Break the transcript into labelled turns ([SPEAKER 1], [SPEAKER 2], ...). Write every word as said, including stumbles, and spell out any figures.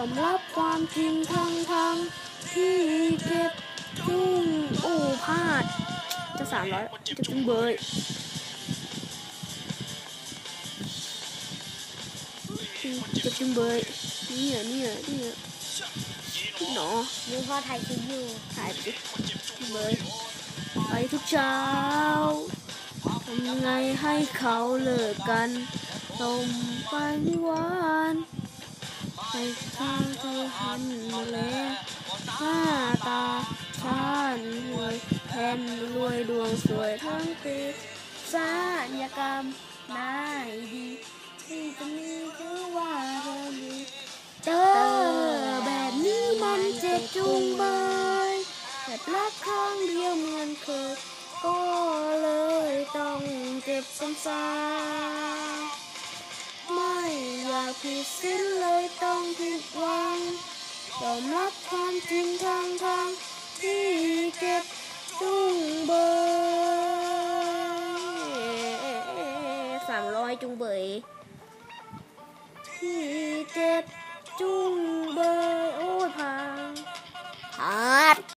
[SPEAKER 1] มรับความจริงทั้งทั้งที่เก็บจุ้งโอ้พลาดจะสามร้อยจะจุ้งเบยจะจุ้งเบยเนี่ยเนี่ยเนี่ยหนอ
[SPEAKER 2] นี่พ่อถ่ายคลิปอยู่
[SPEAKER 1] ถ่ายไปเบยไปทุกเช้าทำยังไงให้เขาเลิกกันต้มไปไม่หวานให้ทางเธอหันมาแล้วหน้าตาฉันรวยแทนรวยดวงสวยทั้งปีศัลยกรรมนายดีที่จะมีชื่อว่าเธอดีเจอแบบนี้มันเจ็บจุงเบยแบบรักครั้งเดียวเหมือนเคยก็เลยต้องเจ็บซ้ำๆไม่อยากผิดสิ้นเลยต้องผิดหวังยอมรับความจริงทางทางที่เก็บจุงเบยสามร้อยจุงเบย